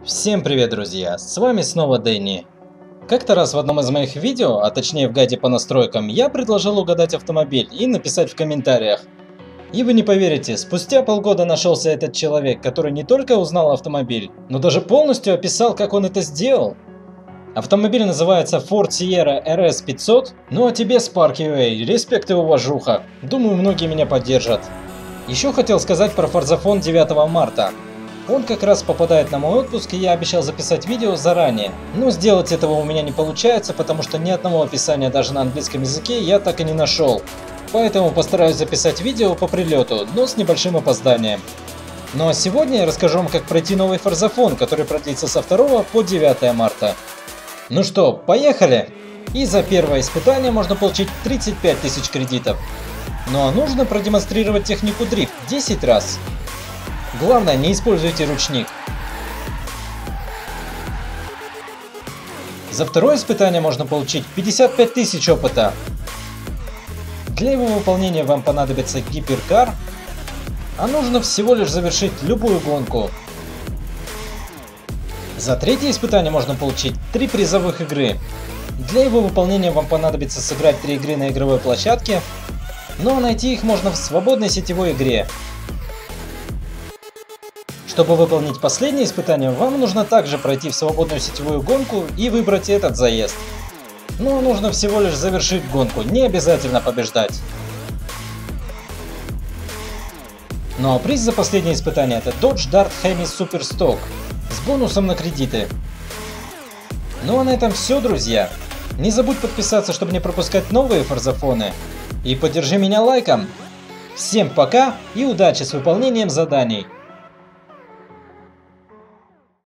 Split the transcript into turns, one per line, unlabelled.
Всем привет, друзья! С вами снова Дэнни. Как-то раз в одном из моих видео, а точнее в гайде по настройкам, я предложил угадать автомобиль и написать в комментариях. И вы не поверите, спустя полгода нашелся этот человек, который не только узнал автомобиль, но даже полностью описал, как он это сделал. Автомобиль называется Ford Sierra RS 500, ну а тебе, Sparky, респект и уважуха. Думаю, многие меня поддержат. Еще хотел сказать про Форзафон 9 марта. Он как раз попадает на мой отпуск, и я обещал записать видео заранее. Но сделать этого у меня не получается, потому что ни одного описания даже на английском языке я так и не нашел. Поэтому постараюсь записать видео по прилету, но с небольшим опозданием. Ну а сегодня я расскажу вам, как пройти новый Форзафон, который продлится со 2 по 9 марта. Ну что, поехали! И за первое испытание можно получить 35 тысяч кредитов. Но нужно продемонстрировать технику дрифт 10 раз. Главное, не используйте ручник. За второе испытание можно получить 55 тысяч опыта. Для его выполнения вам понадобится гиперкар, а нужно всего лишь завершить любую гонку. За третье испытание можно получить 3 призовых игры. Для его выполнения вам понадобится сыграть 3 игры на игровой площадке, но найти их можно в свободной сетевой игре. Чтобы выполнить последнее испытание, вам нужно также пройти в свободную сетевую гонку и выбрать этот заезд. Но нужно всего лишь завершить гонку, не обязательно побеждать. Ну а приз за последнее испытание — это Dodge Dart Hemi Super Stock с бонусом на кредиты. Ну а на этом все, друзья. Не забудь подписаться, чтобы не пропускать новые форзафоны. И поддержи меня лайком. Всем пока и удачи с выполнением заданий.